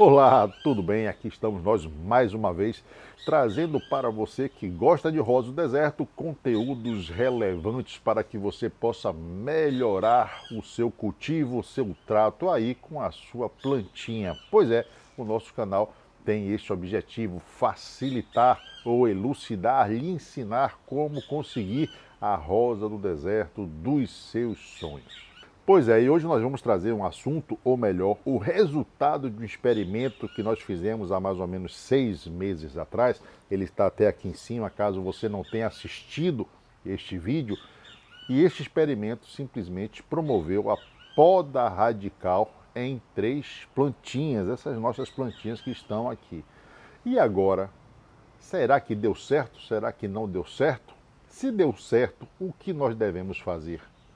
Olá, tudo bem? Aqui estamos nós mais uma vez trazendo para você que gosta de rosa do deserto conteúdos relevantes para que você possa melhorar o seu cultivo, o seu trato aí com a sua plantinha. Pois é, o nosso canal tem este objetivo: facilitar ou elucidar, lhe ensinar como conseguir a rosa do deserto dos seus sonhos. Pois é, e hoje nós vamos trazer um assunto, ou melhor, o resultado de um experimento que nós fizemos há mais ou menos 6 meses atrás. Ele está até aqui em cima, caso você não tenha assistido este vídeo. E este experimento simplesmente promoveu a poda radical em 3 plantinhas, essas nossas plantinhas que estão aqui. E agora, será que deu certo? Será que não deu certo? Se deu certo, o que nós devemos fazer?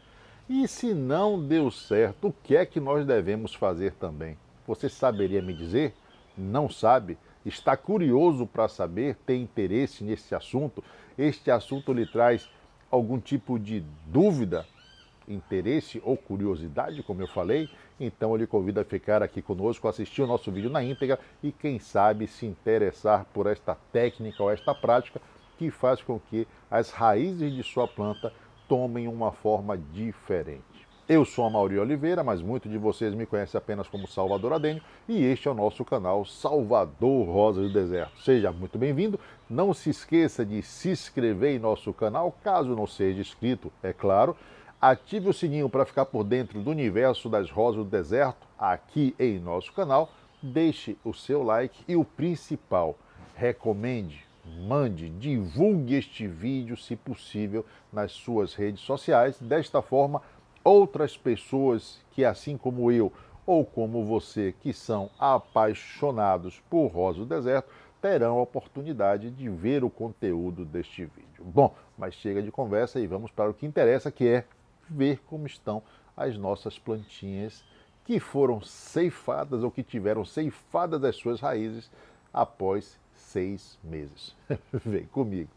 E se não deu certo, o que é que nós devemos fazer também? Você saberia me dizer? Não sabe? Está curioso para saber? Tem interesse nesse assunto? Este assunto lhe traz algum tipo de dúvida, interesse ou curiosidade, como eu falei? Então eu lhe convido a ficar aqui conosco, assistir o nosso vídeo na íntegra e quem sabe se interessar por esta técnica ou esta prática que faz com que as raízes de sua planta tomem uma forma diferente. Eu sou Amaury Oliveira, mas muitos de vocês me conhecem apenas como Salvador Adênio e este é o nosso canal Salvador Rosa do Deserto. Seja muito bem-vindo, não se esqueça de se inscrever em nosso canal, caso não seja inscrito, é claro. Ative o sininho para ficar por dentro do universo das rosas do deserto aqui em nosso canal. Deixe o seu like e o principal, recomende, mande, divulgue este vídeo, se possível, nas suas redes sociais. Desta forma, outras pessoas que, assim como eu, ou como você, que são apaixonados por rosa do deserto, terão a oportunidade de ver o conteúdo deste vídeo. Bom, mas chega de conversa e vamos para o que interessa, que é ver como estão as nossas plantinhas que foram ceifadas ou que tiveram ceifadas as suas raízes após 6 meses. Vem comigo.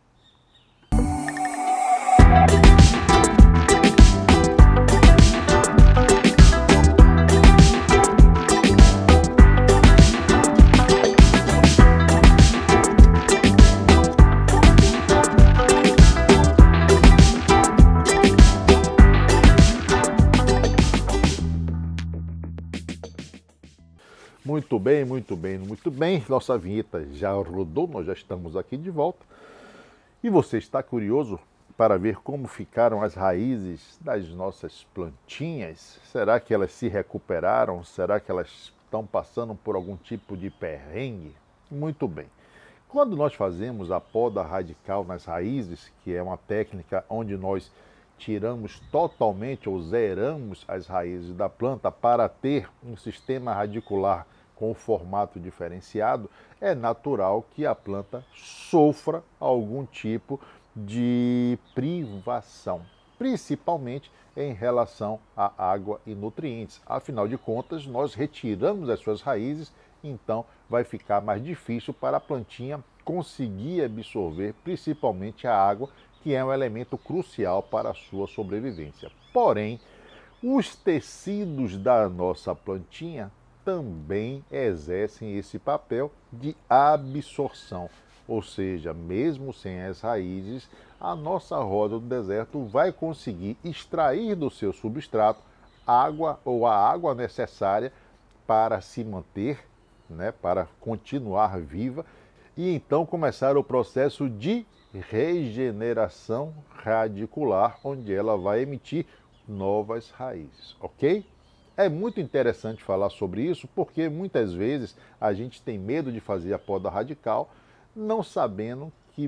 Muito bem, muito bem, muito bem. Nossa vinheta já rodou, nós já estamos aqui de volta. E você está curioso para ver como ficaram as raízes das nossas plantinhas? Será que elas se recuperaram? Será que elas estão passando por algum tipo de perrengue? Muito bem. Quando nós fazemos a poda radical nas raízes, que é uma técnica onde nós tiramos totalmente ou zeramos as raízes da planta para ter um sistema radicular com formato diferenciado, é natural que a planta sofra algum tipo de privação, principalmente em relação à água e nutrientes. Afinal de contas, nós retiramos as suas raízes, então vai ficar mais difícil para a plantinha conseguir absorver principalmente a água, que é um elemento crucial para a sua sobrevivência. Porém, os tecidos da nossa plantinha também exercem esse papel de absorção. Ou seja, mesmo sem as raízes, a nossa rosa do deserto vai conseguir extrair do seu substrato água ou a água necessária para se manter, para continuar viva e então começar o processo de regeneração radicular, onde ela vai emitir novas raízes, ok? É muito interessante falar sobre isso, porque muitas vezes a gente tem medo de fazer a poda radical, não sabendo que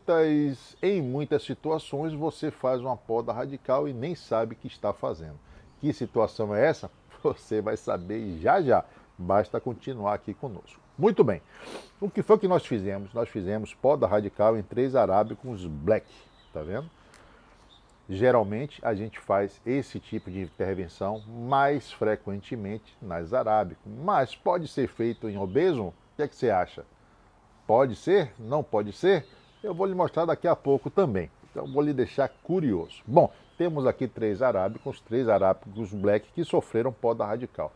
em muitas situações você faz uma poda radical e nem sabe que está fazendo. Que situação é essa? Você vai saber já já, basta continuar aqui conosco. Muito bem, o que foi que nós fizemos? Nós fizemos poda radical em 3 arábicos black, tá vendo? Geralmente a gente faz esse tipo de intervenção mais frequentemente nas arábicas, mas pode ser feito em obeso? O que é que você acha? Pode ser? Não pode ser? Eu vou lhe mostrar daqui a pouco também. Então vou lhe deixar curioso. Bom, temos aqui 3 arábicos black que sofreram poda radical.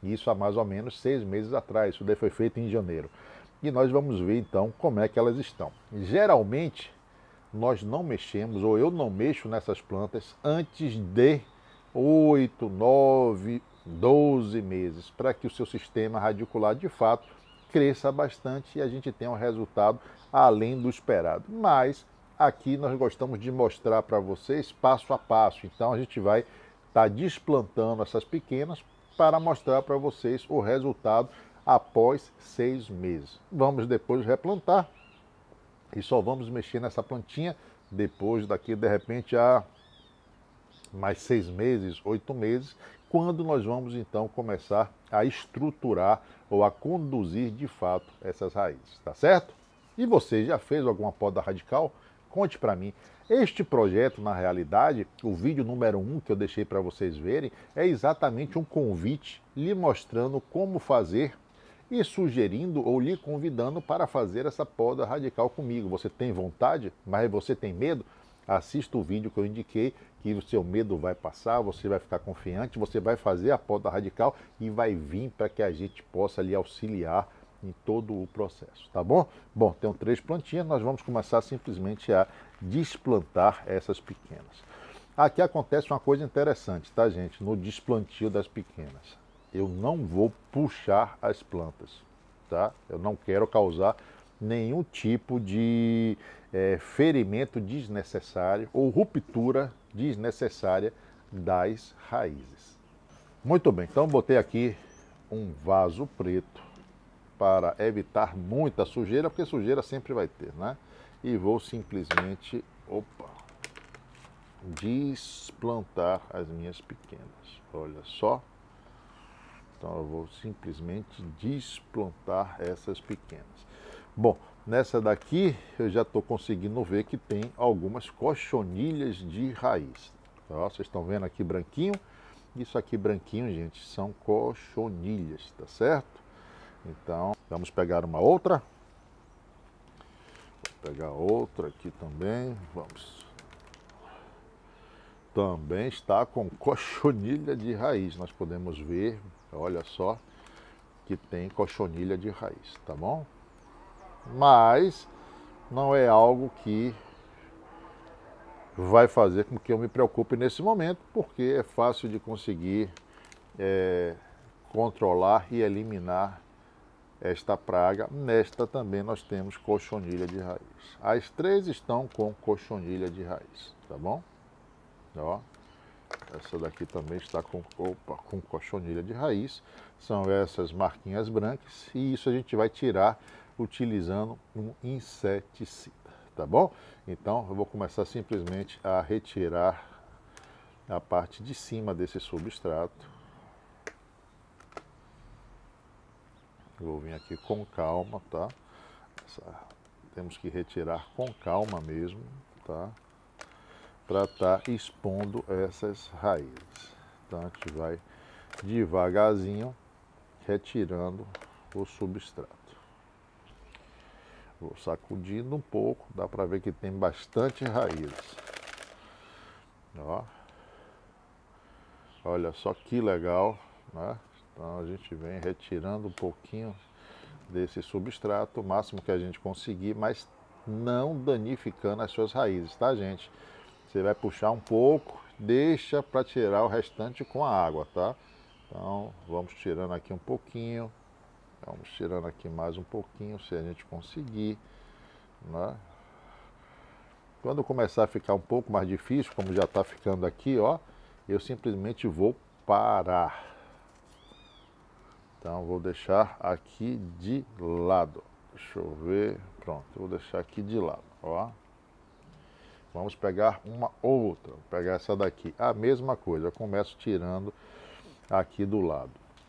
Isso há mais ou menos 6 meses atrás, isso daí foi feito em janeiro. E nós vamos ver então como é que elas estão. Geralmente, nós não mexemos, ou eu não mexo nessas plantas antes de 8, 9, 12 meses, para que o seu sistema radicular de fato cresça bastante e a gente tenha um resultado além do esperado. Mas aqui nós gostamos de mostrar para vocês passo a passo, então a gente vai estar desplantando essas pequenas para mostrar para vocês o resultado após 6 meses. Vamos depois replantar e só vamos mexer nessa plantinha depois daqui de repente a mais 6 meses, 8 meses, quando nós vamos então começar a estruturar ou a conduzir de fato essas raízes, tá certo? E você já fez alguma poda radical? Conte para mim. Este projeto, na realidade, o vídeo número 1 que eu deixei para vocês verem, é exatamente um convite lhe mostrando como fazer e sugerindo ou lhe convidando para fazer essa poda radical comigo. Você tem vontade, mas você tem medo? Assista o vídeo que eu indiquei, que o seu medo vai passar, você vai ficar confiante, você vai fazer a poda radical e vai vir para que a gente possa lhe auxiliar em todo o processo, tá bom? Bom, tem 3 plantinhas, nós vamos começar simplesmente a desplantar essas pequenas. Aqui acontece uma coisa interessante, tá, gente? No desplantio das pequenas, eu não vou puxar as plantas, tá? Eu não quero causar nenhum tipo de ferimento desnecessário ou ruptura desnecessária das raízes. Muito bem, então botei aqui um vaso preto para evitar muita sujeira, porque sujeira sempre vai ter, né? E vou simplesmente, desplantar as minhas pequenas. Olha só. Então eu vou simplesmente desplantar essas pequenas. Bom, nessa daqui eu já estou conseguindo ver que tem algumas cochonilhas de raiz. Ó, vocês estão vendo aqui branquinho? Isso aqui branquinho, gente, são cochonilhas, tá certo? Então, vamos pegar uma outra. Vou pegar outra aqui também. Vamos. Também está com cochonilha de raiz. Nós podemos ver, olha só, que tem cochonilha de raiz, tá bom? Mas não é algo que vai fazer com que eu me preocupe nesse momento, porque é fácil de conseguir controlar e eliminar esta praga. Nesta também nós temos cochonilha de raiz. As 3 estão com cochonilha de raiz, tá bom? Ó, essa daqui também está com cochonilha de raiz. São essas marquinhas brancas e isso a gente vai tirar utilizando um inseticida, tá bom? Então eu vou começar simplesmente a retirar a parte de cima desse substrato. Vou vir aqui com calma, tá? Temos que retirar com calma mesmo, tá? Para estar expondo essas raízes. Então a gente vai devagarzinho retirando o substrato. Vou sacudindo um pouco, dá para ver que tem bastante raízes. Ó. Olha só que legal, né? Então a gente vem retirando um pouquinho desse substrato, o máximo que a gente conseguir, mas não danificando as suas raízes, tá, gente? Você vai puxar um pouco, deixa para tirar o restante com a água, tá? Então vamos tirando aqui um pouquinho, vamos tirando aqui mais um pouquinho, se a gente conseguir, né? Quando começar a ficar um pouco mais difícil, como já está ficando aqui, ó, eu simplesmente vou parar. Então vou deixar aqui de lado. Deixa eu ver. Pronto, eu vou deixar aqui de lado. Ó. Vamos pegar uma outra. Vou pegar essa daqui. A mesma coisa. Eu começo tirando aqui do lado.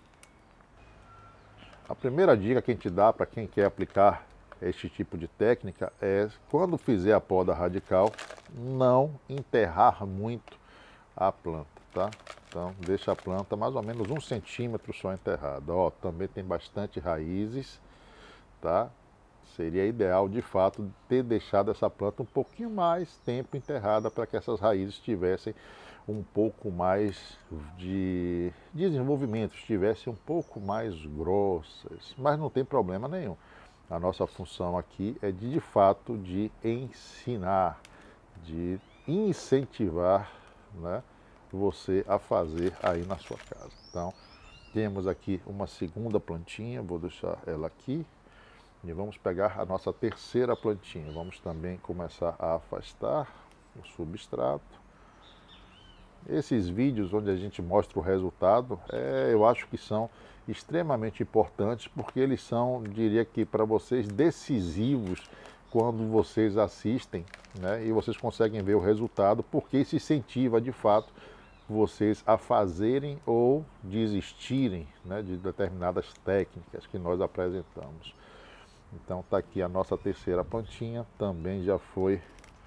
A primeira dica que a gente dá para quem quer aplicar este tipo de técnica é, quando fizer a poda radical, não enterrar muito a planta, tá? Então deixa a planta mais ou menos 1 centímetro só enterrada. Ó, também tem bastante raízes, tá? Seria ideal de fato ter deixado essa planta um pouquinho mais tempo enterrada para que essas raízes tivessem um pouco mais de desenvolvimento, estivessem um pouco mais grossas, mas não tem problema nenhum. A nossa função aqui é de fato de ensinar, de incentivar, né, você a fazer aí na sua casa. Então, temos aqui uma segunda plantinha, vou deixar ela aqui. E vamos pegar a nossa terceira plantinha. Vamos também começar a afastar o substrato. Esses vídeos onde a gente mostra o resultado, eu acho que são extremamente importantes, porque eles são, diria que para vocês, decisivos quando vocês assistem, né, e vocês conseguem ver o resultado, porque isso incentiva de fato vocês a fazerem ou desistirem, né, de determinadas técnicas que nós apresentamos. Então está aqui a nossa terceira plantinha, também já foi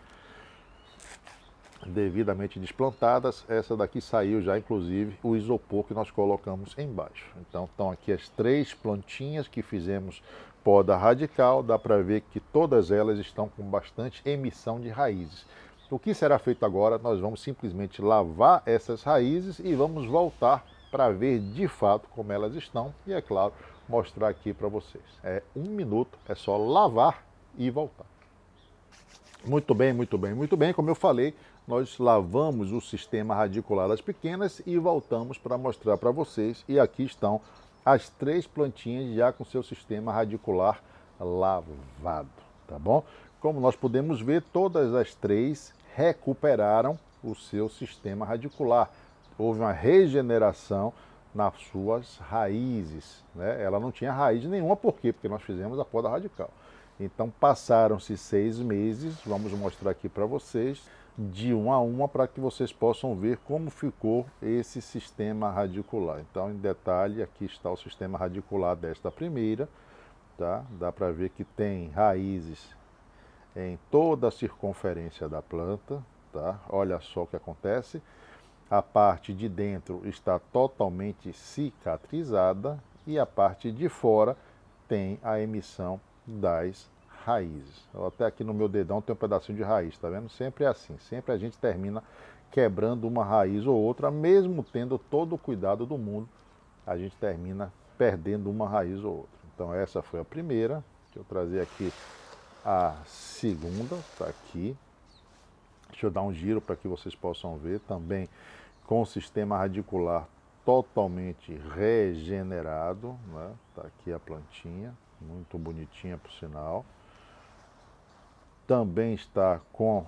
devidamente desplantadas. Essa daqui saiu já, inclusive, o isopor que nós colocamos embaixo. Então estão aqui as 3 plantinhas que fizemos poda radical. Dá para ver que todas elas estão com bastante emissão de raízes. O que será feito agora? Nós vamos simplesmente lavar essas raízes e vamos voltar para ver de fato como elas estão. E é claro, mostrar aqui para vocês. É 1 minuto, é só lavar e voltar. Muito bem, muito bem, muito bem. Como eu falei, nós lavamos o sistema radicular das pequenas e voltamos para mostrar para vocês. E aqui estão as 3 plantinhas já com seu sistema radicular lavado, tá bom? Como nós podemos ver, todas as 3 recuperaram o seu sistema radicular. Houve uma regeneração nas suas raízes, né? Ela não tinha raiz nenhuma, por quê? Porque nós fizemos a poda radical. Então passaram-se 6 meses, vamos mostrar aqui para vocês, de uma a uma, para que vocês possam ver como ficou esse sistema radicular. Então, em detalhe, aqui está o sistema radicular desta primeira, tá? Dá para ver que tem raízes em toda a circunferência da planta, tá? Olha só o que acontece. A parte de dentro está totalmente cicatrizada e a parte de fora tem a emissão das raízes. Até aqui no meu dedão tem um pedacinho de raiz, tá vendo? Sempre é assim, sempre a gente termina quebrando uma raiz ou outra, mesmo tendo todo o cuidado do mundo, a gente termina perdendo uma raiz ou outra. Então essa foi a primeira. Deixa eu trazer aqui a segunda, tá aqui. Deixa eu dar um giro para que vocês possam ver também, com o sistema radicular totalmente regenerado, né? Tá aqui a plantinha, muito bonitinha por sinal. Também está com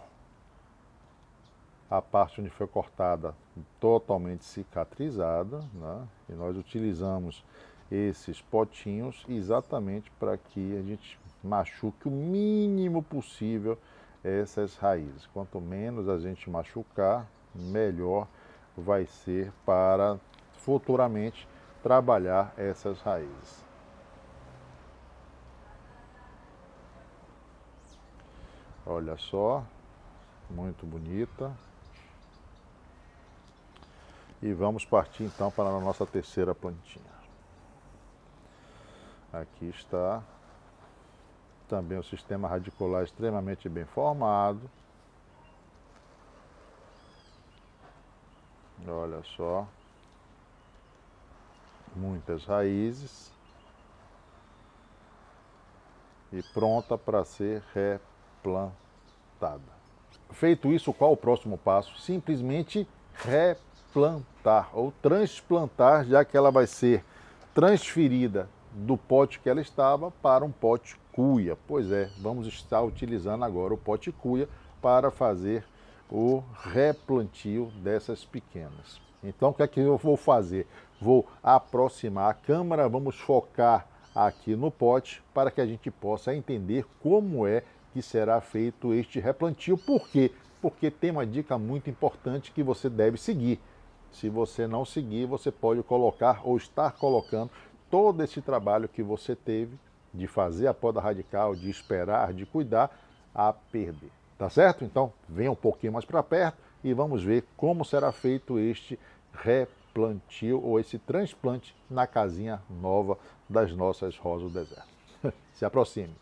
a parte onde foi cortada totalmente cicatrizada, né? E nós utilizamos esses potinhos exatamente para que a gente machuque o mínimo possível essas raízes. Quanto menos a gente machucar, melhor vai ser para futuramente trabalhar essas raízes. Olha só, muito bonita. E vamos partir então para a nossa terceira plantinha. Aqui está também o sistema radicular extremamente bem formado. Olha só, muitas raízes e pronta para ser replantada. Feito isso, qual o próximo passo? Simplesmente replantar ou transplantar, já que ela vai ser transferida do pote que ela estava para um pote cuia. Pois é, vamos estar utilizando agora o pote cuia para fazer o replantio dessas pequenas. Então, o que é que eu vou fazer? Vou aproximar a câmera, vamos focar aqui no pote para que a gente possa entender como é que será feito este replantio. Por quê? Porque tem uma dica muito importante que você deve seguir. Se você não seguir, você pode colocar ou estar colocando todo esse trabalho que você teve de fazer a poda radical, de esperar, de cuidar, a perder. Tá certo? Então, venha um pouquinho mais para perto e vamos ver como será feito este replantio ou esse transplante na casinha nova das nossas rosas do deserto. Se aproxime.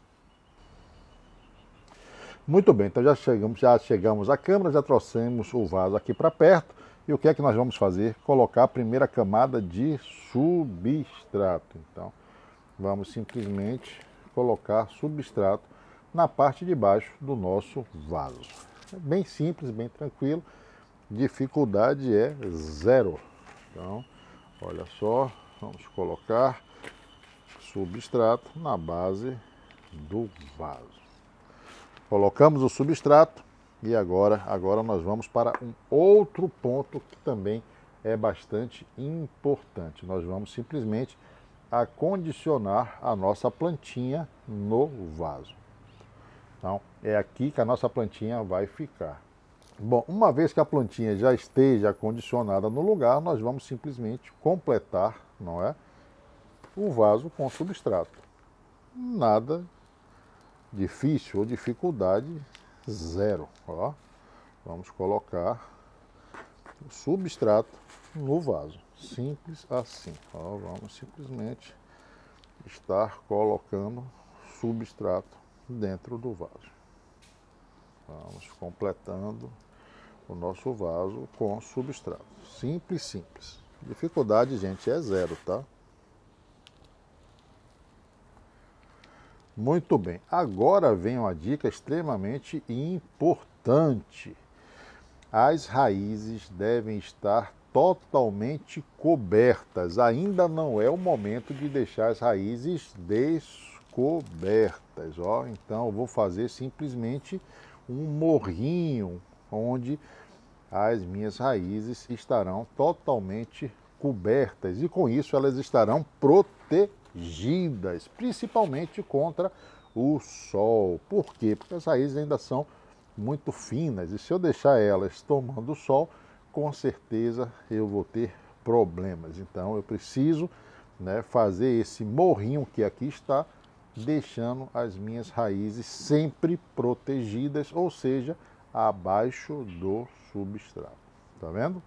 Muito bem, então já chegamos à câmera, já trouxemos o vaso aqui para perto E o que é que nós vamos fazer? Colocar a primeira camada de substrato. Então, vamos simplesmente colocar substrato na parte de baixo do nosso vaso. É bem simples, bem tranquilo. Dificuldade é zero. Então, olha só, vamos colocar substrato na base do vaso. Colocamos o substrato e agora nós vamos para um outro ponto que também é bastante importante. Nós vamos simplesmente acondicionar a nossa plantinha no vaso. Então, é aqui que a nossa plantinha vai ficar. Bom, uma vez que a plantinha já esteja acondicionada no lugar, nós vamos simplesmente completar, não é, o vaso com substrato. Nada difícil ou dificuldade zero. Ó, vamos colocar o substrato no vaso. Simples assim. Ó, vamos simplesmente estar colocando substrato dentro do vaso. Vamos completando o nosso vaso com substrato. Simples, simples. Dificuldade, gente, é zero, tá? Muito bem. Agora vem uma dica extremamente importante. As raízes devem estar totalmente cobertas. Ainda não é o momento de deixar as raízes descobertas. Ó. Então eu vou fazer simplesmente um morrinho onde as minhas raízes estarão totalmente cobertas e com isso elas estarão protegidas, principalmente contra o sol. Por quê? Porque as raízes ainda são muito finas e se eu deixar elas tomando sol, com certeza eu vou ter problemas. Então eu preciso, né, fazer esse morrinho que aqui está, deixando as minhas raízes sempre protegidas, ou seja, abaixo do substrato. Tá vendo?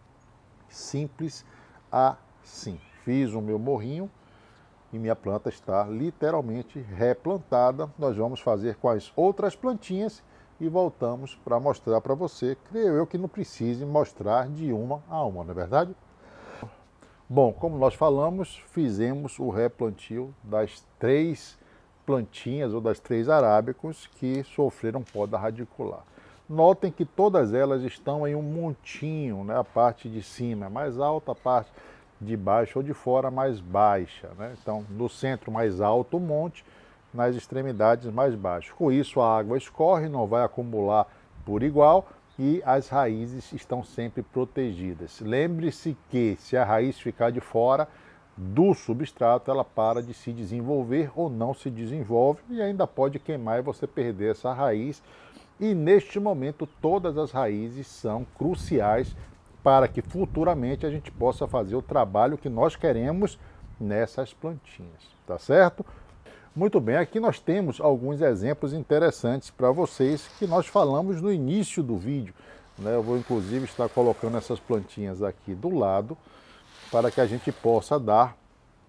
Simples assim. Fiz o meu morrinho e minha planta está literalmente replantada. Nós vamos fazer com as outras plantinhas e voltamos para mostrar para você. Creio eu que não precise mostrar de uma a uma, não é verdade? Bom, como nós falamos, fizemos o replantio das 3 plantinhas ou das 3 arábicos que sofreram poda radicular. Notem que todas elas estão em um montinho, né? A parte de cima é mais alta, a parte de baixo ou de fora mais baixa, né? Então, no centro mais alto o monte, nas extremidades mais baixo. Com isso, a água escorre, não vai acumular por igual e as raízes estão sempre protegidas. Lembre-se que se a raiz ficar de fora do substrato, ela para de se desenvolver ou não se desenvolve e ainda pode queimar e você perder essa raiz. E neste momento todas as raízes são cruciais para que futuramente a gente possa fazer o trabalho que nós queremos nessas plantinhas, tá certo? Muito bem, aqui nós temos alguns exemplos interessantes para vocês que nós falamos no início do vídeo, né? Eu vou inclusive estar colocando essas plantinhas aqui do lado para que a gente possa dar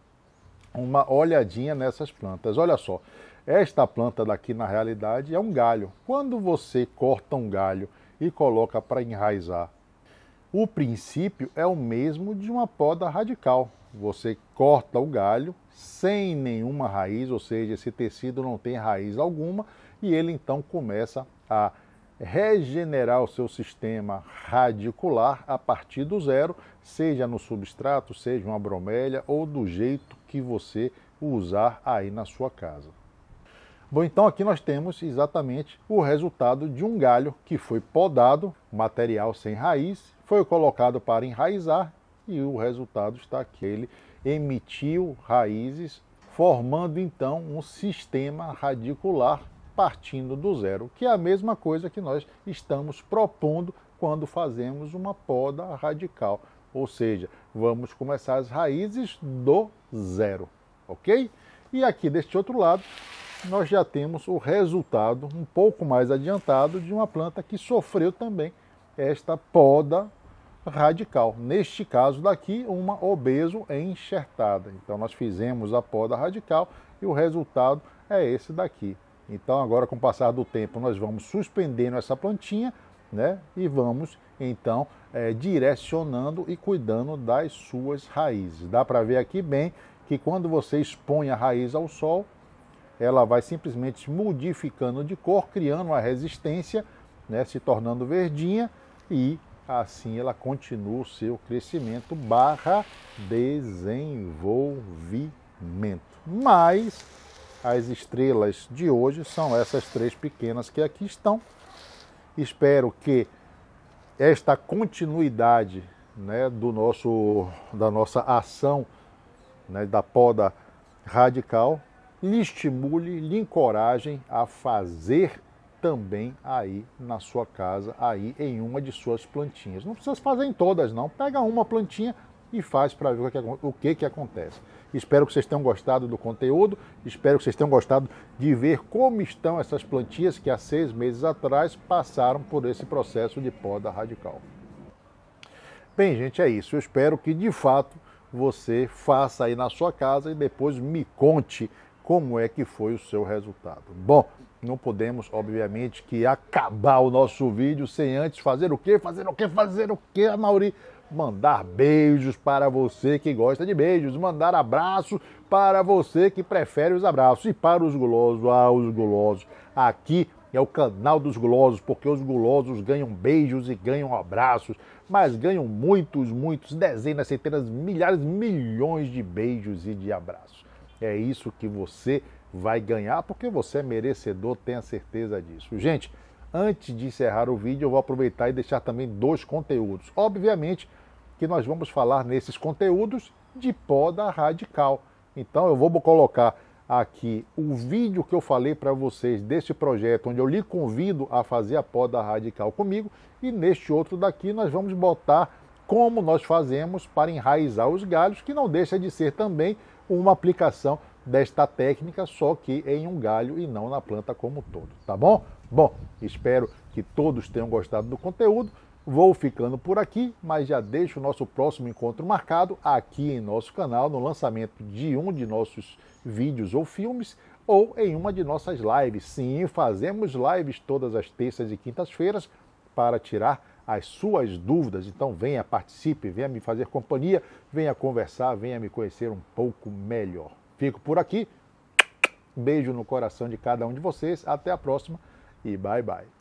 uma olhadinha nessas plantas. Olha só, esta planta daqui na realidade é um galho. Quando você corta um galho e coloca para enraizar, o princípio é o mesmo de uma poda radical. Você corta o galho sem nenhuma raiz, ou seja, esse tecido não tem raiz alguma, e ele então começa a regenerar o seu sistema radicular a partir do zero, seja no substrato, seja uma bromélia ou do jeito que você usar aí na sua casa. Bom, então aqui nós temos exatamente o resultado de um galho que foi podado, material sem raiz, foi colocado para enraizar e o resultado está aqui. Ele emitiu raízes, formando então um sistema radicular partindo do zero, que é a mesma coisa que nós estamos propondo quando fazemos uma poda radical. Ou seja, vamos começar as raízes do zero, ok? E aqui deste outro lado, nós já temos o resultado um pouco mais adiantado de uma planta que sofreu também esta poda radical. Neste caso daqui, uma obeso enxertada. Então nós fizemos a poda radical e o resultado é esse daqui. Então agora com o passar do tempo nós vamos suspendendo essa plantinha né? E vamos então direcionando e cuidando das suas raízes. Dá para ver aqui bem que quando você expõe a raiz ao sol, ela vai simplesmente modificando de cor, criando uma resistência, né? Se tornando verdinha, e assim ela continua o seu crescimento barra desenvolvimento. Mas as estrelas de hoje são essas três pequenas que aqui estão. Espero que esta continuidade, né, da nossa ação, né, da poda radical lhe estimule, lhe encorajem a fazer também aí na sua casa, aí em uma de suas plantinhas. Não precisa fazer em todas não, pega uma plantinha e faz para ver o que acontece. Espero que vocês tenham gostado do conteúdo, espero que vocês tenham gostado de ver como estão essas plantinhas que há 6 meses atrás passaram por esse processo de poda radical. Bem, gente, é isso. Eu espero que de fato você faça aí na sua casa e depois me conte como é que foi o seu resultado. Bom, não podemos, obviamente, que acabar o nosso vídeo sem antes fazer o quê? Fazer o quê, Amaury? Mandar beijos para você que gosta de beijos, mandar abraço para você que prefere os abraços. E para os gulosos, os gulosos, aqui é o canal dos gulosos, porque os gulosos ganham beijos e ganham abraços, mas ganham muitos, dezenas, centenas, milhares, milhões de beijos e de abraços. É isso que você vai ganhar, porque você é merecedor, tenha certeza disso. Gente, antes de encerrar o vídeo, eu vou aproveitar e deixar também 2 conteúdos. Obviamente que nós vamos falar nesses conteúdos de poda radical. Então eu vou colocar aqui o vídeo que eu falei para vocês deste projeto, onde eu lhe convido a fazer a poda radical comigo, e neste outro daqui nós vamos botar como nós fazemos para enraizar os galhos, que não deixa de ser também uma aplicação desta técnica, só que em um galho e não na planta como um todo, tá bom? Bom, espero que todos tenham gostado do conteúdo. Vou ficando por aqui, mas já deixo o nosso próximo encontro marcado aqui em nosso canal, no lançamento de um de nossos vídeos ou filmes, ou em uma de nossas lives. Sim, fazemos lives todas as terças e quintas-feiras para tirar as suas dúvidas. Então venha, participe, venha me fazer companhia, venha conversar, venha me conhecer um pouco melhor. Fico por aqui, beijo no coração de cada um de vocês, até a próxima e bye bye.